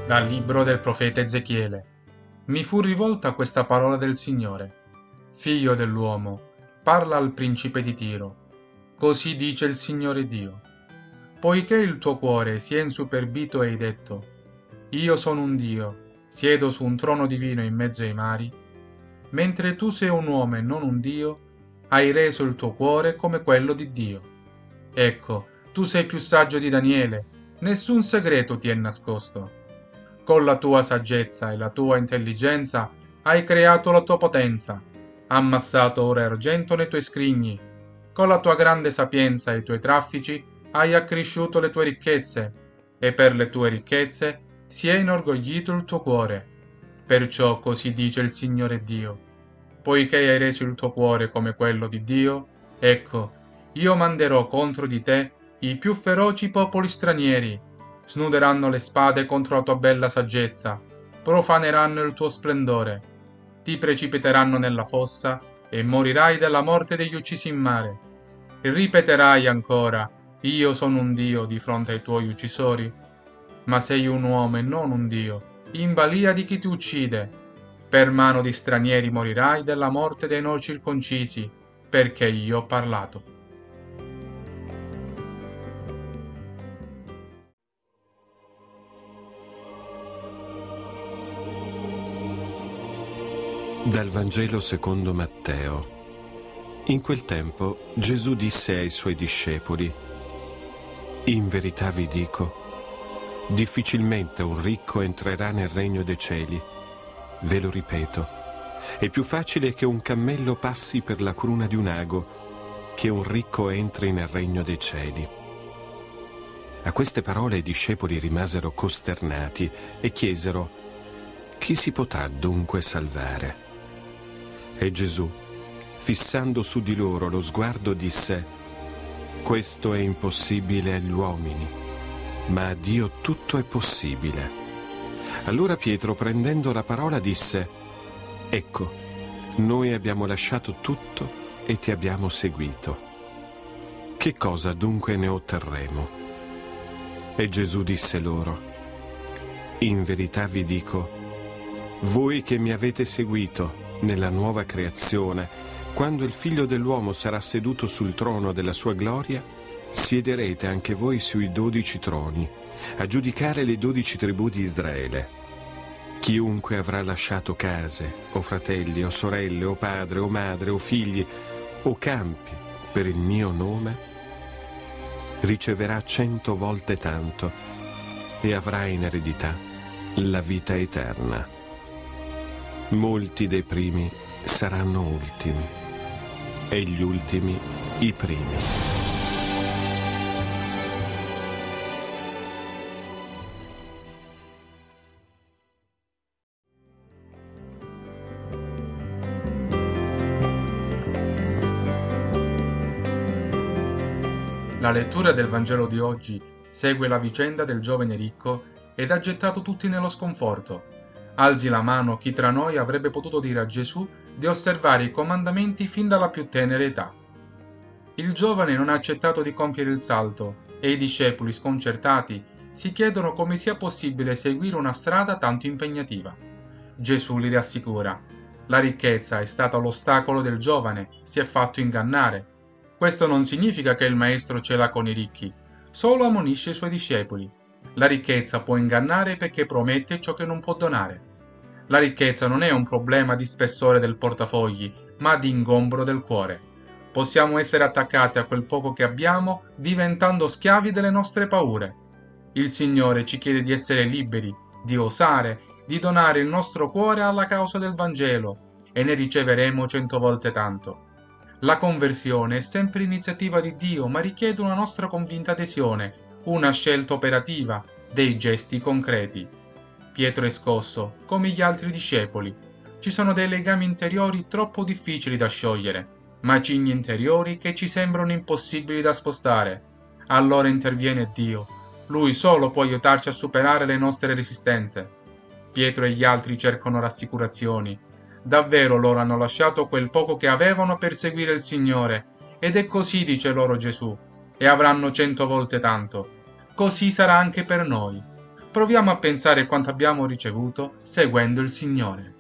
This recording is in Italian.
Dal libro del profeta Ezechiele. Mi fu rivolta questa parola del Signore. Figlio dell'uomo, parla al principe di Tiro. Così dice il Signore Dio. Poiché il tuo cuore si è insuperbito e hai detto, io sono un Dio, siedo su un trono divino in mezzo ai mari, mentre tu sei un uomo e non un Dio, hai reso il tuo cuore come quello di Dio. Ecco, tu sei più saggio di Daniele, nessun segreto ti è nascosto. Con la tua saggezza e la tua intelligenza hai creato la tua potenza, ammassato oro e argento nei tuoi scrigni. Con la tua grande sapienza e i tuoi traffici hai accresciuto le tue ricchezze, e per le tue ricchezze si è inorgoglito il tuo cuore. Perciò così dice il Signore Dio. Poiché hai reso il tuo cuore come quello di Dio, ecco, io manderò contro di te i più feroci popoli stranieri. Snuderanno le spade contro la tua bella saggezza, profaneranno il tuo splendore. Ti precipiteranno nella fossa e morirai della morte degli uccisi in mare. Ripeterai ancora, io sono un Dio di fronte ai tuoi uccisori? Ma sei un uomo e non un Dio, in balia di chi ti uccide. Per mano di stranieri morirai della morte dei non circoncisi, perché io ho parlato. Dal Vangelo secondo Matteo. In quel tempo Gesù disse ai suoi discepoli: In verità vi dico, difficilmente un ricco entrerà nel regno dei cieli. Ve lo ripeto, è più facile che un cammello passi per la cruna di un ago che un ricco entri nel regno dei cieli. A queste parole i discepoli rimasero costernati e chiesero: Chi si potrà dunque salvare? E Gesù, fissando su di loro lo sguardo, disse: Questo è impossibile agli uomini, ma a Dio tutto è possibile. Allora Pietro, prendendo la parola, disse: Ecco, noi abbiamo lasciato tutto e ti abbiamo seguito. Che cosa dunque ne otterremo? E Gesù disse loro: In verità vi dico, voi che mi avete seguito nella nuova creazione, quando il Figlio dell'uomo sarà seduto sul trono della sua gloria, siederete anche voi sui 12 troni, a giudicare le 12 tribù di Israele. Chiunque avrà lasciato case, o fratelli, o sorelle, o padre, o madre, o figli, o campi per il mio nome, riceverà 100 volte tanto e avrà in eredità la vita eterna. Molti dei primi saranno ultimi e gli ultimi i primi. La lettura del Vangelo di oggi segue la vicenda del giovane ricco ed ha gettato tutti nello sconforto. Alzi la mano chi tra noi avrebbe potuto dire a Gesù di osservare i comandamenti fin dalla più tenera età. Il giovane non ha accettato di compiere il salto e i discepoli, sconcertati, si chiedono come sia possibile seguire una strada tanto impegnativa. Gesù li rassicura: la ricchezza è stata l'ostacolo del giovane, si è fatto ingannare. Questo non significa che il maestro ce l'ha con i ricchi, solo ammonisce i suoi discepoli. La ricchezza può ingannare perché promette ciò che non può donare. La ricchezza non è un problema di spessore del portafogli, ma di ingombro del cuore. Possiamo essere attaccati a quel poco che abbiamo, diventando schiavi delle nostre paure. Il Signore ci chiede di essere liberi, di osare, di donare il nostro cuore alla causa del Vangelo, e ne riceveremo 100 volte tanto. La conversione è sempre iniziativa di Dio, ma richiede una nostra convinta adesione, una scelta operativa, dei gesti concreti. Pietro è scosso, come gli altri discepoli. Ci sono dei legami interiori troppo difficili da sciogliere, macigni interiori che ci sembrano impossibili da spostare. Allora interviene Dio. Lui solo può aiutarci a superare le nostre resistenze. Pietro e gli altri cercano rassicurazioni. Davvero loro hanno lasciato quel poco che avevano per seguire il Signore, ed è così, dice loro Gesù, e avranno 100 volte tanto. Così sarà anche per noi. proviamo a pensare quanto abbiamo ricevuto seguendo il Signore.